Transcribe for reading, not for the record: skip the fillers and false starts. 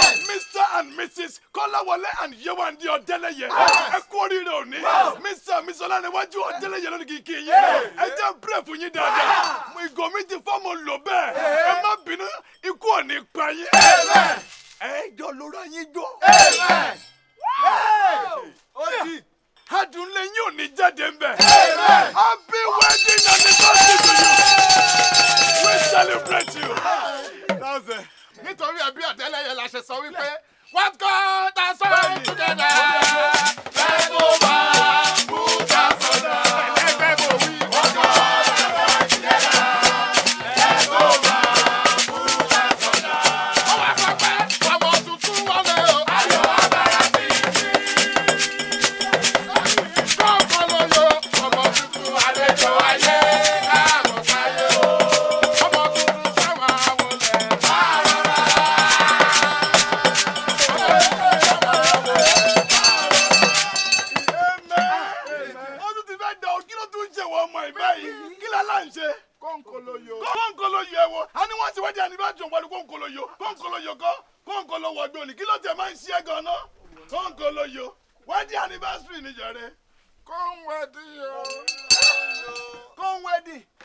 Mr. and Mrs. Kọ́láwọlé and Yewande Ọdẹ́lẹ́yẹ. Ẹ kú oríire òní. Mr. Mrs. Ọláníwájú Ọdẹ́lẹ́yẹ lónìí kìkì yín. Ẹ jẹ́ pray fún yín dáadáa. Ìgò mi ti fọ́ọ̀mù lò bẹ́ẹ̀. Ẹ má bínú ikú ò ní pa yín. Ẹ jọ lóra yín jọ. Adùn lẹ́yìn ò ní jáde ń bẹ̀. Happy wedding anniversary to you. We celebrate you. That's it. Nítorí ẹbí Ọdẹ́lẹ́yẹ la ṣe sọ wípé what God has joined together. Let's go back, put us under. Ẹlẹ́gbẹ́ bò wí. What God has joined together. Let's go back, put us under. Ọwọ́ sọ pé ọmọ tuntun wọlé o. Ayọ̀ abẹ́rẹ́ sí i. Kọ́ńkọ́ ló yọ ọmọ tuntun àlejò ayé. Káàbọ̀ sáyé o. Ọmọ tuntun sáwà wọlé. Kọ́ńkọ́lóyò ẹ̀wọ̀ a ní wọ́n ti wájú àníbájọ́ pẹ̀lú kọ́ńkọ́lóyò kọ́ kọ́ńkọ́lówó ọgbẹ́ òní kí ló tẹ̀ máa ń ṣe é gan-an kọ́ńkọ́lóyò wájú àníbásírì níjọ́ rẹ̀. Kọ́ńwẹ́dì o. Kọ́ńwẹ́dì.